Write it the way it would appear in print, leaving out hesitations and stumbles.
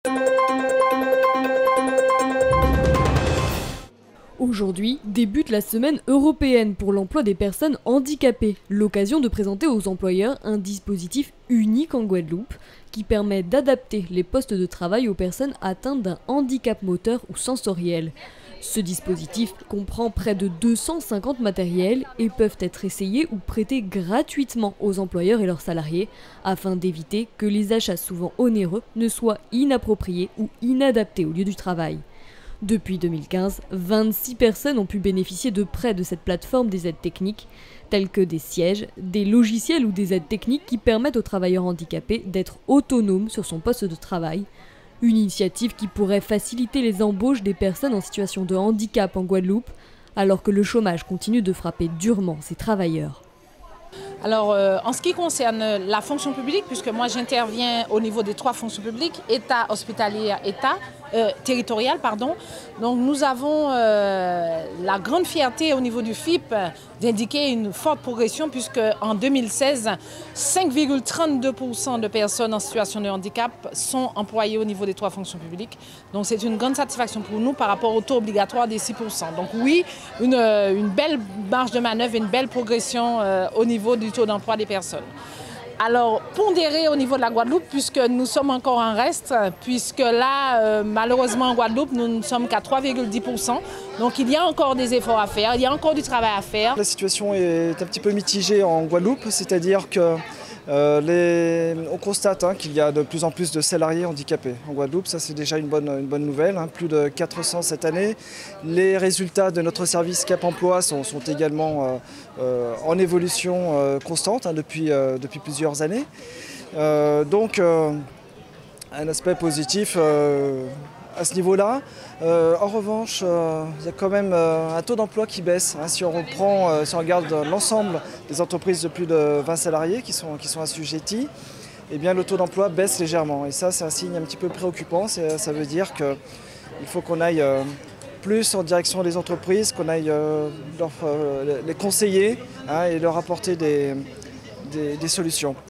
Aujourd'hui débute la semaine européenne pour l'emploi des personnes handicapées, l'occasion de présenter aux employeurs un dispositif unique en Guadeloupe qui permet d'adapter les postes de travail aux personnes atteintes d'un handicap moteur ou sensoriel. Ce dispositif comprend près de 250 matériels et peuvent être essayés ou prêtés gratuitement aux employeurs et leurs salariés afin d'éviter que les achats souvent onéreux ne soient inappropriés ou inadaptés au lieu du travail. Depuis 2015, 26 personnes ont pu bénéficier de prêts de cette plateforme des aides techniques, telles que des sièges, des logiciels ou des aides techniques qui permettent aux travailleurs handicapés d'être autonomes sur son poste de travail. Une initiative qui pourrait faciliter les embauches des personnes en situation de handicap en Guadeloupe, alors que le chômage continue de frapper durement ces travailleurs. Alors, en ce qui concerne la fonction publique, puisque moi j'interviens au niveau des 3 fonctions publiques, État, hospitalier, territorial, pardon. Donc nous avons la grande fierté au niveau du FIP d'indiquer une forte progression, puisque en 2016, 5,32% de personnes en situation de handicap sont employées au niveau des 3 fonctions publiques. Donc c'est une grande satisfaction pour nous par rapport au taux obligatoire des 6%. Donc oui, une belle marge de manœuvre et une belle progression au niveau du taux d'emploi des personnes. Alors, pondéré au niveau de la Guadeloupe, puisque nous sommes encore en reste, puisque là, malheureusement en Guadeloupe, nous ne sommes qu'à 3,10%. Donc il y a encore des efforts à faire, il y a encore du travail à faire. La situation est un petit peu mitigée en Guadeloupe, c'est-à-dire que on constate qu'il y a de plus en plus de salariés handicapés en Guadeloupe. Ça, c'est déjà une bonne nouvelle, plus de 400 cette année. Les résultats de notre service Cap Emploi sont également en évolution constante depuis plusieurs années. Donc, un aspect positif à ce niveau-là. En revanche, il y a quand même un taux d'emploi qui baisse. Si on regarde l'ensemble des entreprises de plus de 20 salariés qui sont assujettis, eh bien, le taux d'emploi baisse légèrement. Et ça, c'est un signe un petit peu préoccupant. Ça veut dire qu'il faut qu'on aille plus en direction des entreprises, qu'on aille les conseiller et leur apporter des solutions.